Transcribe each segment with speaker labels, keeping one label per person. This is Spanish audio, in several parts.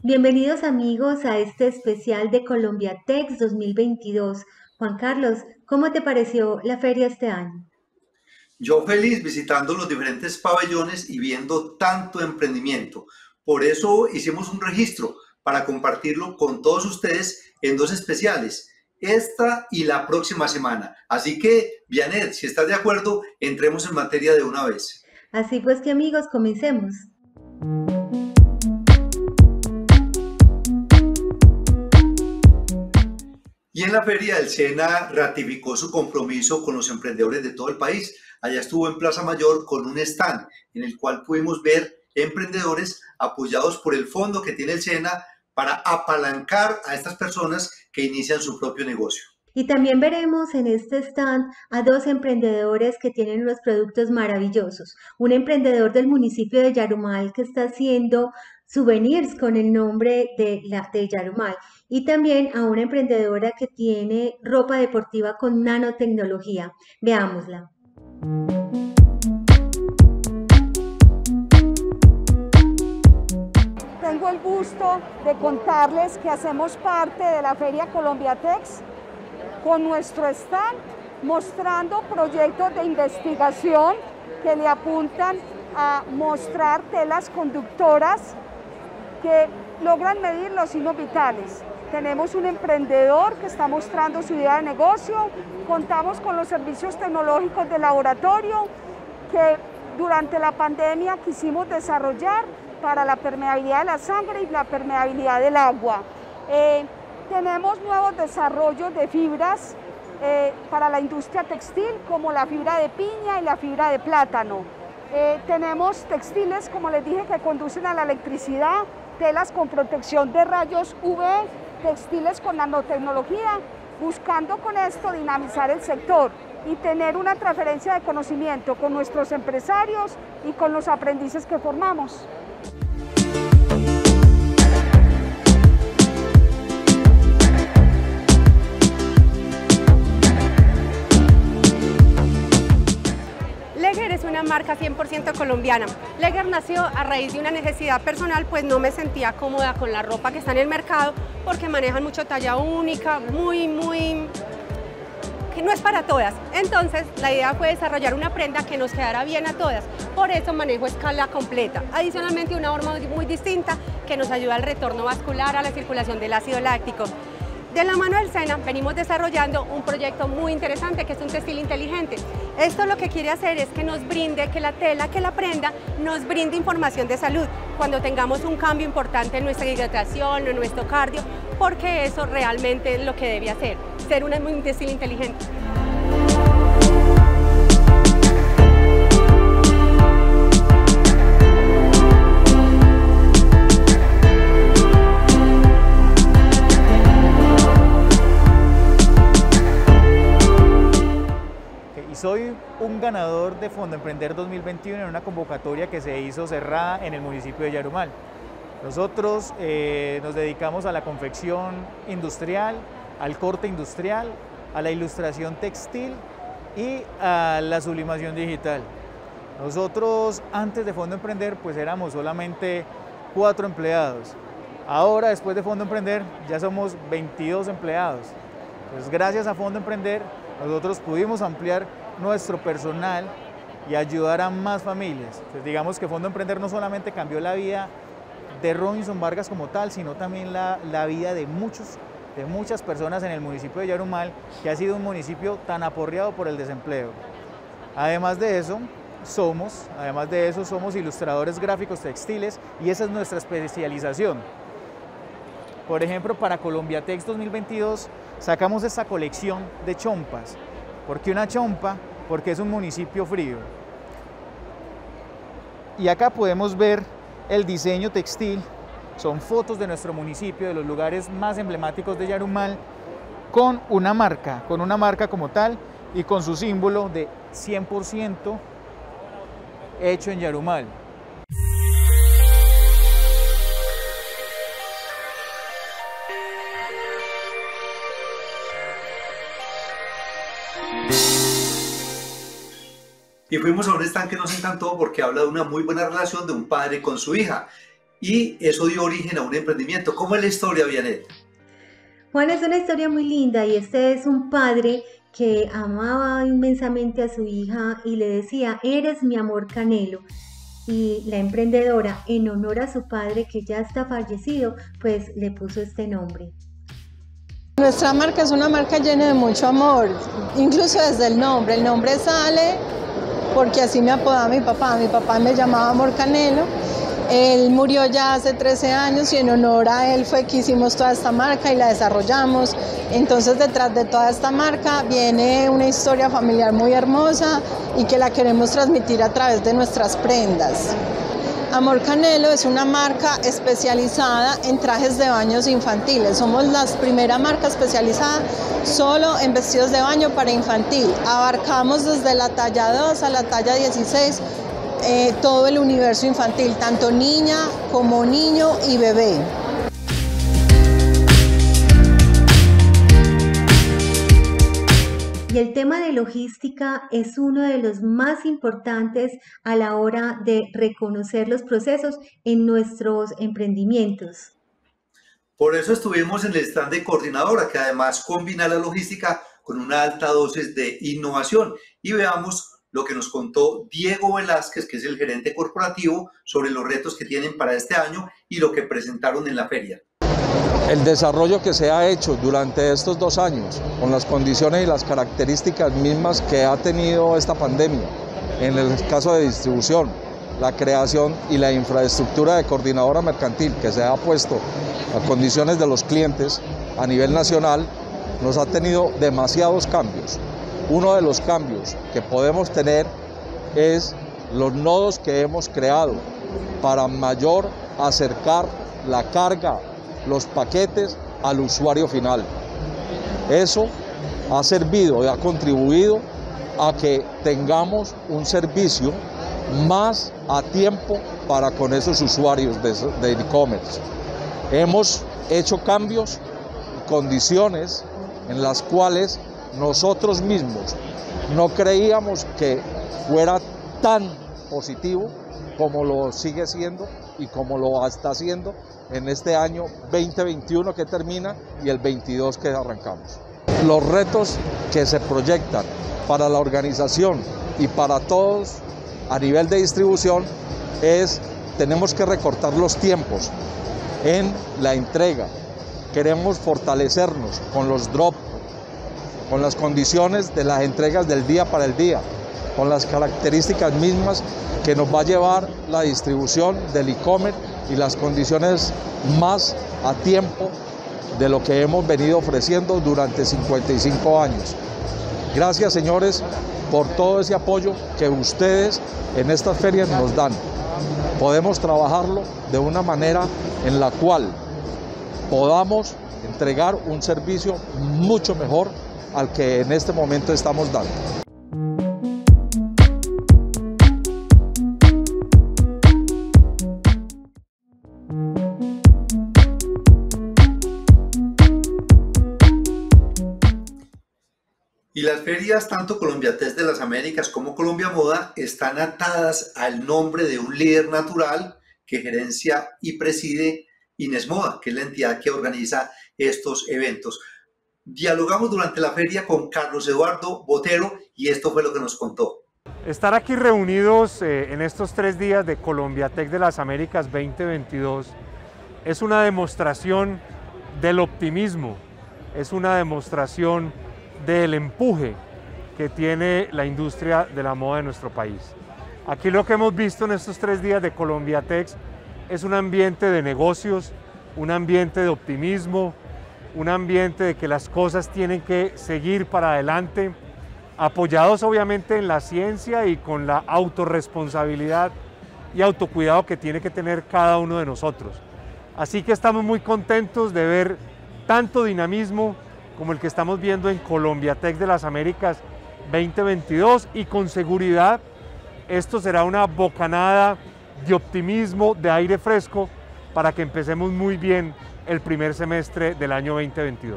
Speaker 1: Bienvenidos amigos a este especial de Colombia Tex 2022. Juan Carlos, ¿cómo te pareció la feria este año?
Speaker 2: Yo feliz visitando los diferentes pabellones y viendo tanto emprendimiento. Por eso hicimos un registro para compartirlo con todos ustedes en dos especiales, esta y la próxima semana. Así que, Vianet, si estás de acuerdo, entremos en materia de una vez.
Speaker 1: Así pues que amigos, comencemos.
Speaker 2: Y en la feria el SENA ratificó su compromiso con los emprendedores de todo el país. Allá estuvo en Plaza Mayor con un stand en el cual pudimos ver emprendedores apoyados por el fondo que tiene el SENA para apalancar a estas personas que inician su propio negocio.
Speaker 1: Y también veremos en este stand a dos emprendedores que tienen unos productos maravillosos. Un emprendedor del municipio de Yarumal que está haciendo souvenirs con el nombre de Yarumal. Y también a una emprendedora que tiene ropa deportiva con nanotecnología. Veámosla.
Speaker 3: Tengo el gusto de contarles que hacemos parte de la Feria Colombia Tex con nuestro stand mostrando proyectos de investigación que le apuntan a mostrar telas conductoras que logran medir los signos vitales. Tenemos un emprendedor que está mostrando su idea de negocio, contamos con los servicios tecnológicos del laboratorio que durante la pandemia quisimos desarrollar para la permeabilidad de la sangre y la permeabilidad del agua. Tenemos nuevos desarrollos de fibras para la industria textil, como la fibra de piña y la fibra de plátano. Tenemos textiles, como les dije, que conducen a la electricidad, telas con protección de rayos UV, textiles con nanotecnología, buscando con esto dinamizar el sector y tener una transferencia de conocimiento con nuestros empresarios y con los aprendices que formamos.
Speaker 4: Leger es una marca 100% colombiana. Leger nació a raíz de una necesidad personal, pues no me sentía cómoda con la ropa que está en el mercado porque manejan mucho talla única, que no es para todas. Entonces la idea fue desarrollar una prenda que nos quedara bien a todas. Por eso manejo escala completa. Adicionalmente una horma muy distinta que nos ayuda al retorno vascular, a la circulación del ácido láctico. De la mano del SENA venimos desarrollando un proyecto muy interesante que es un textil inteligente. Esto lo que quiere hacer es que nos brinde, que la tela, que la prenda, nos brinde información de salud cuando tengamos un cambio importante en nuestra hidratación, en nuestro cardio, porque eso realmente es lo que debe hacer, ser un textil inteligente.
Speaker 5: Soy un ganador de Fondo Emprender 2021 en una convocatoria que se hizo cerrada en el municipio de Yarumal. Nosotros nos dedicamos a la confección industrial, al corte industrial, a la ilustración textil y a la sublimación digital. Nosotros antes de Fondo Emprender pues éramos solamente 4 empleados. Ahora después de Fondo Emprender ya somos 22 empleados. Pues gracias a Fondo Emprender nosotros pudimos ampliar nuestro personal y ayudar a más familias. Pues digamos que Fondo Emprender no solamente cambió la vida de Robinson Vargas como tal, sino también la vida de muchas personas en el municipio de Yarumal, que ha sido un municipio tan aporreado por el desempleo. Además de eso, somos ilustradores gráficos textiles y esa es nuestra especialización. Por ejemplo, para Colombia Tex 2022 sacamos esta colección de chompas. ¿Por qué una chompa? Porque es un municipio frío. Y acá podemos ver el diseño textil, son fotos de nuestro municipio, de los lugares más emblemáticos de Yarumal, con una marca como tal y con su símbolo de 100% hecho en Yarumal.
Speaker 2: Y fuimos a un stand que nos encantó porque habla de una muy buena relación de un padre con su hija. y eso dio origen a un emprendimiento. ¿Cómo es la historia, Vianey?
Speaker 1: Juan, es una historia muy linda y este es un padre que amaba inmensamente a su hija y le decía, eres mi amor Canelo. Y la emprendedora, en honor a su padre que ya está fallecido, pues le puso este nombre.
Speaker 6: Nuestra marca es una marca llena de mucho amor, incluso desde el nombre. El nombre sale porque así me apodaba mi papá me llamaba Amor Canelo. Él murió ya hace 13 años y en honor a él fue que hicimos toda esta marca y la desarrollamos. Entonces detrás de toda esta marca viene una historia familiar muy hermosa y que la queremos transmitir a través de nuestras prendas. Amor Canelo es una marca especializada en trajes de baños infantiles. Somos la primera marca especializada solo en vestidos de baño para infantil. Abarcamos desde la talla 2 a la talla 16 todo el universo infantil, tanto niña como niño y bebé.
Speaker 1: Y el tema de logística es uno de los más importantes a la hora de reconocer los procesos en nuestros emprendimientos.
Speaker 2: Por eso estuvimos en el stand de Coordinadora, que además combina la logística con una alta dosis de innovación. Y veamos lo que nos contó Diego Velázquez, que es el gerente corporativo, sobre los retos que tienen para este año y lo que presentaron en la feria.
Speaker 7: El desarrollo que se ha hecho durante estos 2 años, con las condiciones y las características mismas que ha tenido esta pandemia, en el caso de distribución, la creación y la infraestructura de Coordinadora Mercantil que se ha puesto a condiciones de los clientes a nivel nacional, nos ha tenido demasiados cambios. Uno de los cambios que podemos tener es los nodos que hemos creado para mayor acercar la carga, los paquetes al usuario final. Eso ha servido y ha contribuido a que tengamos un servicio más a tiempo para con esos usuarios de e-commerce. Hemos hecho cambios y condiciones en las cuales nosotros mismos no creíamos que fuera tan positivo como lo sigue siendo y como lo está haciendo en este año 2021 que termina y el 22 que arrancamos. Los retos que se proyectan para la organización y para todos a nivel de distribución tenemos que recortar los tiempos en la entrega. Queremos fortalecernos con los drops, con las condiciones de las entregas del día para el día, con las características mismas que nos va a llevar la distribución del e-commerce y las condiciones más a tiempo de lo que hemos venido ofreciendo durante 55 años. Gracias, señores, por todo ese apoyo que ustedes en estas ferias nos dan. Podemos trabajarlo de una manera en la cual podamos entregar un servicio mucho mejor al que en este momento estamos dando.
Speaker 2: Y las ferias, tanto Colombiatex de las Américas como Colombia Moda, están atadas al nombre de un líder natural que gerencia y preside Inés Moda, que es la entidad que organiza estos eventos. Dialogamos durante la feria con Carlos Eduardo Botero y esto fue lo que nos contó.
Speaker 8: Estar aquí reunidos en estos 3 días de Colombiatex de las Américas 2022 es una demostración del optimismo, es una demostración del empuje que tiene la industria de la moda de nuestro país. Aquí lo que hemos visto en estos 3 días de Colombiatex es un ambiente de negocios, un ambiente de optimismo, un ambiente de que las cosas tienen que seguir para adelante, apoyados obviamente en la ciencia y con la autorresponsabilidad y autocuidado que tiene que tener cada uno de nosotros. Así que estamos muy contentos de ver tanto dinamismo como el que estamos viendo en Colombiatex de las Américas 2022 y con seguridad esto será una bocanada de optimismo, de aire fresco para que empecemos muy bien el primer semestre del año 2022.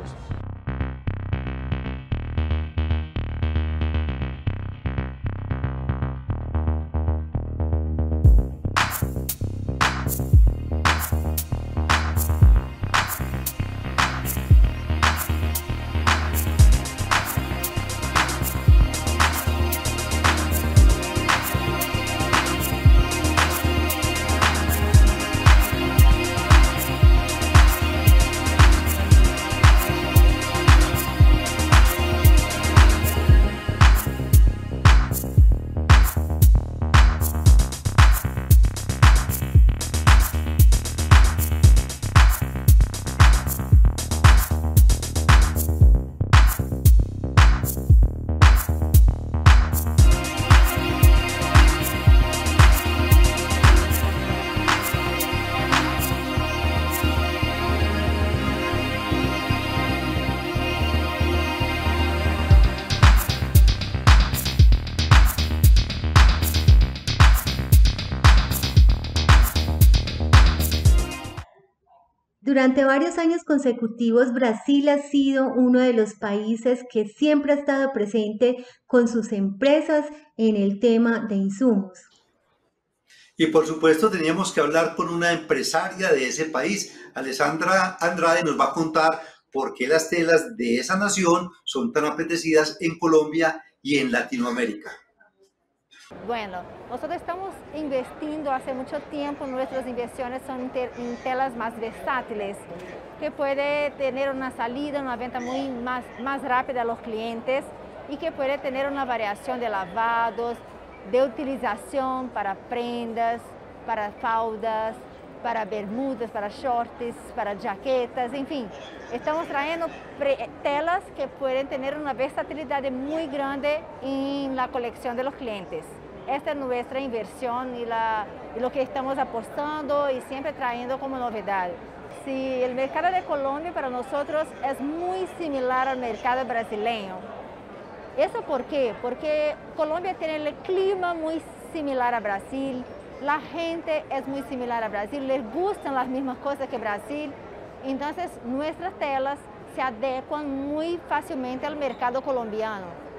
Speaker 1: Durante varios años consecutivos, Brasil ha sido uno de los países que siempre ha estado presente con sus empresas en el tema de insumos.
Speaker 2: Y por supuesto teníamos que hablar con una empresaria de ese país. Alessandra Andrade nos va a contar por qué las telas de esa nación son tan apetecidas en Colombia y en Latinoamérica.
Speaker 9: Bueno, nosotros estamos invirtiendo hace mucho tiempo, nuestras inversiones son en telas más versátiles, que puede tener una salida, una venta más rápida a los clientes y que puede tener una variación de lavados, de utilización para prendas, para faldas, para bermudas, para shorts, para jaquetas, en fin. Estamos trayendo telas que pueden tener una versatilidad muy grande en la colección de los clientes. Esta es nuestra inversión y lo que estamos apostando y siempre trayendo como novedad. Sí, el mercado de Colombia para nosotros es muy similar al mercado brasileño. ¿Eso por qué? Porque Colombia tiene el clima muy similar a Brasil, la gente es muy similar a Brasil, les gustan las mismas cosas que Brasil, entonces nuestras telas se adecuan muy fácilmente al mercado colombiano.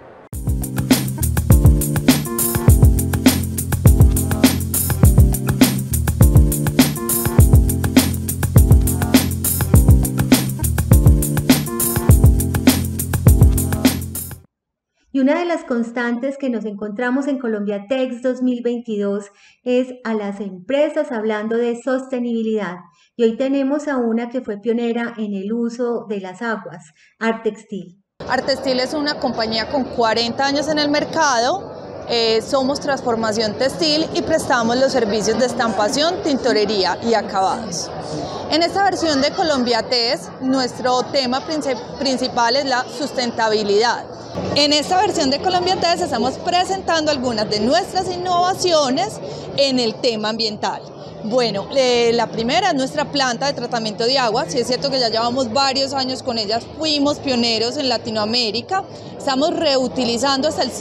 Speaker 1: Y una de las constantes que nos encontramos en Colombiatex 2022 es a las empresas hablando de sostenibilidad. Y hoy tenemos a una que fue pionera en el uso de las aguas, Artextil.
Speaker 6: Artextil es una compañía con 40 años en el mercado. Somos transformación textil y prestamos los servicios de estampación, tintorería y acabados. En esta versión de Colombiatex, nuestro tema principal es la sustentabilidad. En esta versión de Colombiatex estamos presentando algunas de nuestras innovaciones en el tema ambiental. Bueno, la primera es nuestra planta de tratamiento de agua. Sí es cierto que ya llevamos varios años con ellas, fuimos pioneros en Latinoamérica. Estamos reutilizando hasta el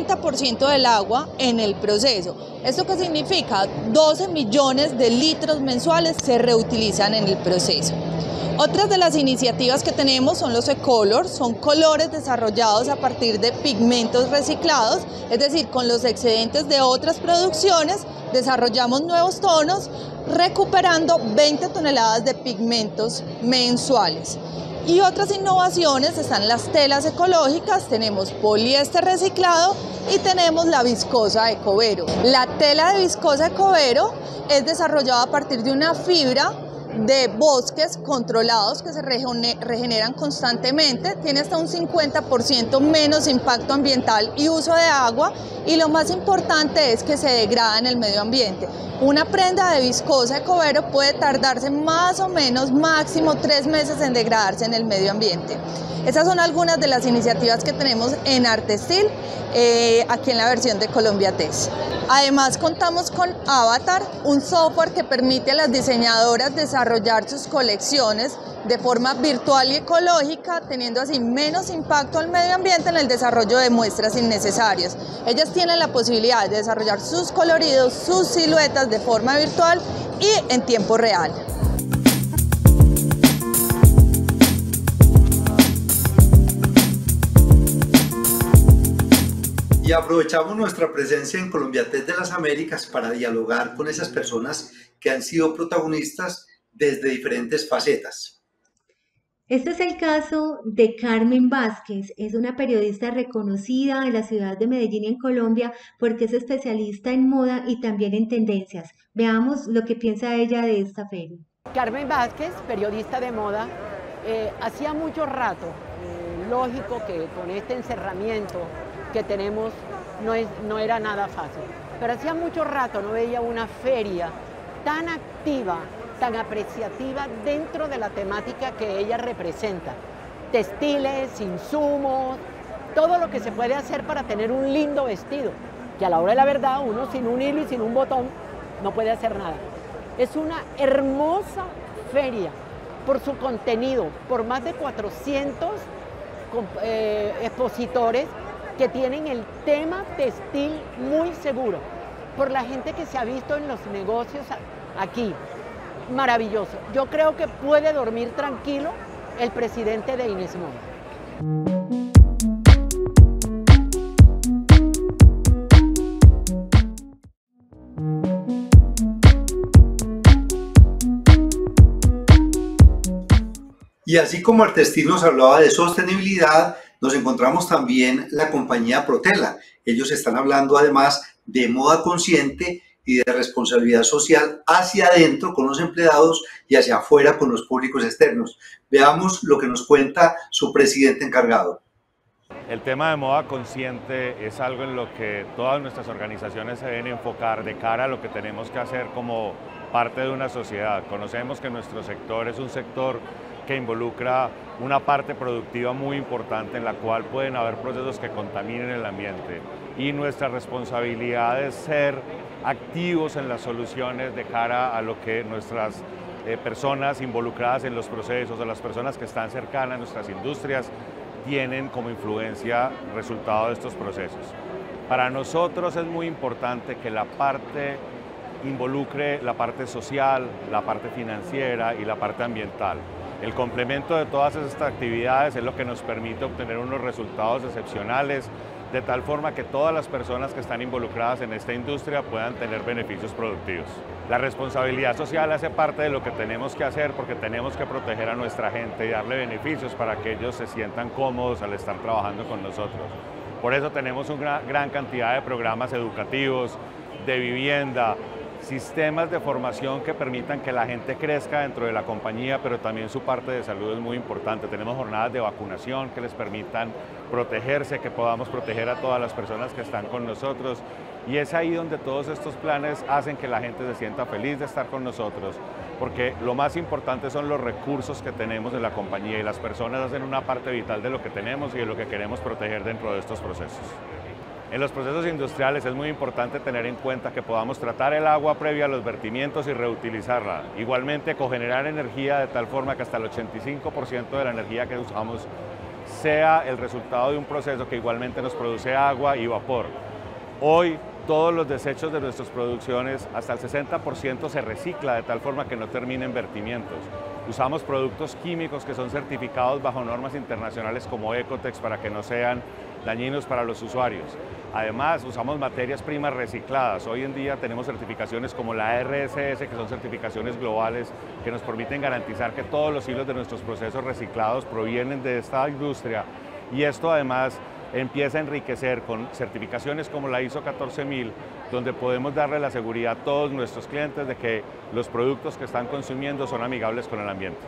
Speaker 6: 50% del agua en el proceso. ¿Esto qué significa? 12 millones de litros mensuales se reutilizan en el proceso. Otras de las iniciativas que tenemos son los ecolors, son colores desarrollados a partir de pigmentos reciclados, es decir, con los excedentes de otras producciones desarrollamos nuevos tonos, recuperando 20 toneladas de pigmentos mensuales. Y otras innovaciones están las telas ecológicas, tenemos poliéster reciclado y tenemos la viscosa Ecovero. La tela de viscosa Ecovero es desarrollada a partir de una fibra de bosques controlados que se regeneran constantemente, tiene hasta un 50% menos impacto ambiental y uso de agua, y lo más importante es que se degrada en el medio ambiente. Una prenda de viscosa Ecovero puede tardarse más o menos máximo 3 meses en degradarse en el medio ambiente. Esas son algunas de las iniciativas que tenemos en Artextil, aquí en la versión de Colombiatex. Además contamos con Avatar, un software que permite a las diseñadoras desarrollar sus colecciones de forma virtual y ecológica, teniendo así menos impacto al medio ambiente en el desarrollo de muestras innecesarias. Ellas tienen la posibilidad de desarrollar sus coloridos, sus siluetas de forma virtual y en tiempo real.
Speaker 2: Y aprovechamos nuestra presencia en Colombiatex de las Américas para dialogar con esas personas que han sido protagonistas desde diferentes facetas.
Speaker 1: Este es el caso de Carmen Vázquez, es una periodista reconocida en la ciudad de Medellín en Colombia porque es especialista en moda y también en tendencias. Veamos lo que piensa ella de esta feria.
Speaker 10: Carmen Vázquez, periodista de moda, hacía mucho rato, lógico que con este encerramiento que tenemos no era nada fácil, pero hacía mucho rato no veía una feria tan activa, tan apreciativa dentro de la temática que ella representa. Textiles, insumos, todo lo que se puede hacer para tener un lindo vestido, que a la hora de la verdad uno sin un hilo y sin un botón no puede hacer nada. Es una hermosa feria por su contenido, por más de 400 expositores que tienen el tema textil muy seguro, por la gente que se ha visto en los negocios aquí. maravilloso. Yo creo que puede dormir tranquilo el presidente de Inés Moda.
Speaker 2: Y así como Artestil nos hablaba de sostenibilidad, nos encontramos también la compañía Protela. Ellos están hablando además de moda consciente y de responsabilidad social hacia adentro con los empleados y hacia afuera con los públicos externos. Veamos lo que nos cuenta su presidente encargado.
Speaker 11: El tema de moda consciente es algo en lo que todas nuestras organizaciones se deben enfocar de cara a lo que tenemos que hacer como parte de una sociedad. Conocemos que nuestro sector es un sector que involucra una parte productiva muy importante en la cual pueden haber procesos que contaminen el ambiente y nuestra responsabilidad es ser activos en las soluciones de cara a lo que nuestras personas involucradas en los procesos o las personas que están cercanas a nuestras industrias tienen como influencia resultado de estos procesos. Para nosotros es muy importante que la parte involucre la parte social, la parte financiera y la parte ambiental. El complemento de todas estas actividades es lo que nos permite obtener unos resultados excepcionales, de tal forma que todas las personas que están involucradas en esta industria puedan tener beneficios productivos. La responsabilidad social hace parte de lo que tenemos que hacer porque tenemos que proteger a nuestra gente y darle beneficios para que ellos se sientan cómodos al estar trabajando con nosotros. Por eso tenemos una gran cantidad de programas educativos, de vivienda, sistemas de formación que permitan que la gente crezca dentro de la compañía, pero también su parte de salud es muy importante. Tenemos jornadas de vacunación que les permitan protegerse, que podamos proteger a todas las personas que están con nosotros. Y es ahí donde todos estos planes hacen que la gente se sienta feliz de estar con nosotros, porque lo más importante son los recursos que tenemos en la compañía y las personas hacen una parte vital de lo que tenemos y de lo que queremos proteger dentro de estos procesos. En los procesos industriales es muy importante tener en cuenta que podamos tratar el agua previa a los vertimientos y reutilizarla. Igualmente, cogenerar energía de tal forma que hasta el 85% de la energía que usamos sea el resultado de un proceso que igualmente nos produce agua y vapor. Hoy, todos los desechos de nuestras producciones, hasta el 60% se recicla de tal forma que no termina en vertimientos. Usamos productos químicos que son certificados bajo normas internacionales como Ecotex para que no sean dañinos para los usuarios. Además, usamos materias primas recicladas. Hoy en día tenemos certificaciones como la RSS, que son certificaciones globales que nos permiten garantizar que todos los hilos de nuestros procesos reciclados provienen de esta industria. Y esto además empieza a enriquecer con certificaciones como la ISO 14000, donde podemos darle la seguridad a todos nuestros clientes de que los productos que están consumiendo son amigables con el ambiente.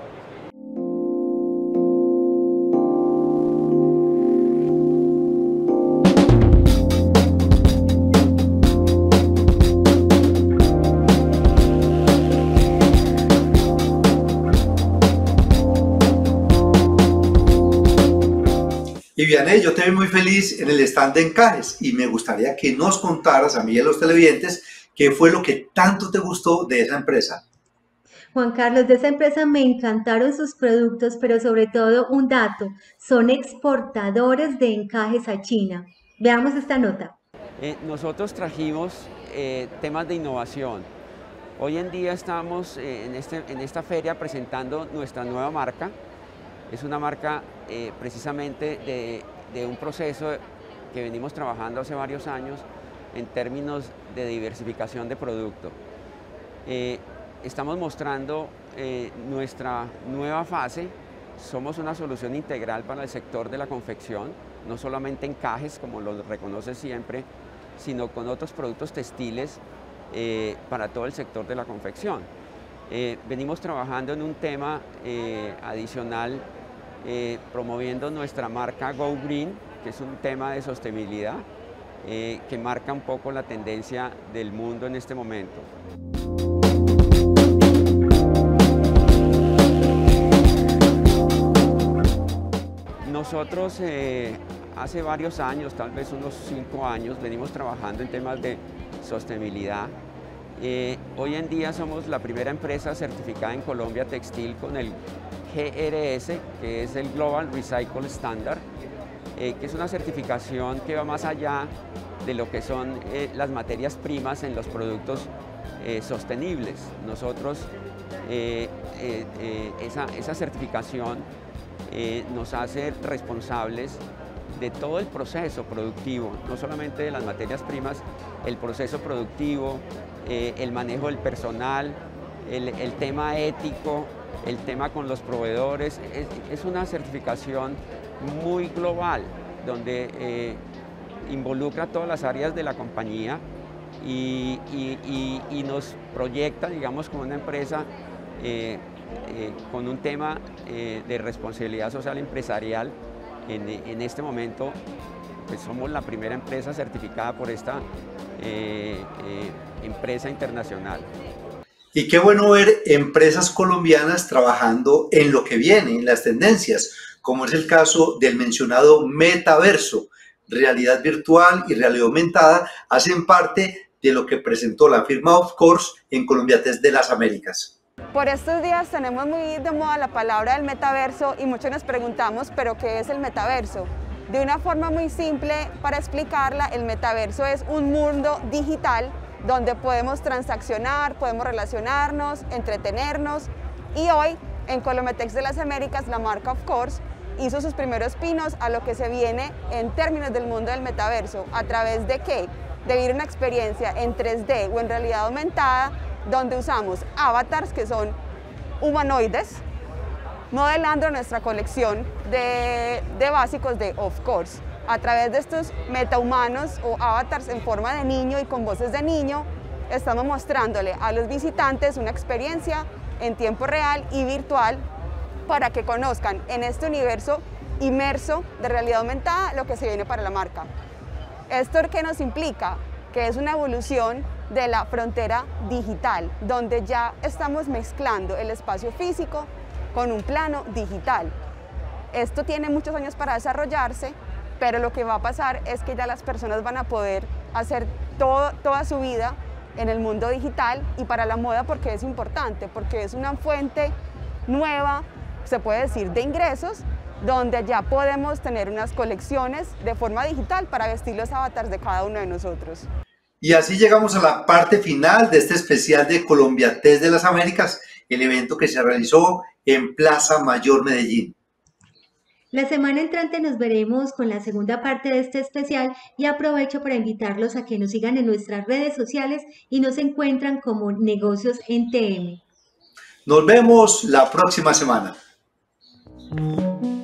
Speaker 2: Y Vianney, yo te vi muy feliz en el stand de Encajes y me gustaría que nos contaras a mí y a los televidentes qué fue lo que tanto te gustó de esa empresa.
Speaker 1: Juan Carlos, de esa empresa me encantaron sus productos, pero sobre todo un dato, son exportadores de encajes a China. Veamos esta nota.
Speaker 12: Nosotros trajimos temas de innovación. Hoy en día estamos en esta feria presentando nuestra nueva marca. Es una marca precisamente de un proceso que venimos trabajando hace varios años en términos de diversificación de producto. Estamos mostrando nuestra nueva fase. Somos una solución integral para el sector de la confección, no solamente encajes, como lo reconoce siempre, sino con otros productos textiles para todo el sector de la confección. Venimos trabajando en un tema adicional, promoviendo nuestra marca Go Green, que es un tema de sostenibilidad que marca un poco la tendencia del mundo en este momento. Nosotros hace varios años, tal vez unos 5 años, venimos trabajando en temas de sostenibilidad. Hoy en día somos la primera empresa certificada en Colombia textil con el GRS, que es el Global Recycle Standard, que es una certificación que va más allá de lo que son las materias primas en los productos sostenibles. Nosotros, esa certificación nos hace responsables de todo el proceso productivo, no solamente de las materias primas, el proceso productivo, el manejo del personal, el tema ético, el tema con los proveedores. Es una certificación muy global, donde involucra todas las áreas de la compañía y nos proyecta, digamos, como una empresa con un tema de responsabilidad social empresarial. En este momento, pues somos la primera empresa certificada por esta empresa internacional.
Speaker 2: Y qué bueno ver empresas colombianas trabajando en lo que viene, en las tendencias, como es el caso del mencionado metaverso. Realidad virtual y realidad aumentada hacen parte de lo que presentó la firma Of Course en Colombiatex de las Américas.
Speaker 3: Por estos días tenemos muy de moda la palabra del metaverso y muchos nos preguntamos, ¿pero qué es el metaverso? De una forma muy simple para explicarla, el metaverso es un mundo digital donde podemos transaccionar, podemos relacionarnos, entretenernos, y hoy en Colombiatex de las Américas la marca Of Course hizo sus primeros pinos a lo que se viene en términos del mundo del metaverso. ¿A través de qué? De vivir una experiencia en 3D o en realidad aumentada, donde usamos avatars que son humanoides, modelando nuestra colección de básicos de Of Course. A través de estos metahumanos o avatars en forma de niño y con voces de niño, estamos mostrándole a los visitantes una experiencia en tiempo real y virtual para que conozcan en este universo inmerso de realidad aumentada lo que se viene para la marca. ¿Esto qué nos implica? Que es una evolución de la frontera digital, donde ya estamos mezclando el espacio físico con un plano digital. Esto tiene muchos años para desarrollarse, pero lo que va a pasar es que ya las personas van a poder hacer toda su vida en el mundo digital, y para la moda porque es importante, porque es una fuente nueva, se puede decir, de ingresos, donde ya podemos tener unas colecciones de forma digital para vestir los avatars de cada uno de nosotros.
Speaker 2: Y así llegamos a la parte final de este especial de Colombiatex de las Américas, el evento que se realizó en Plaza Mayor Medellín.
Speaker 1: La semana entrante nos veremos con la segunda parte de este especial, y aprovecho para invitarlos a que nos sigan en nuestras redes sociales y nos encuentran como Negocios NTM.
Speaker 2: Nos vemos la próxima semana.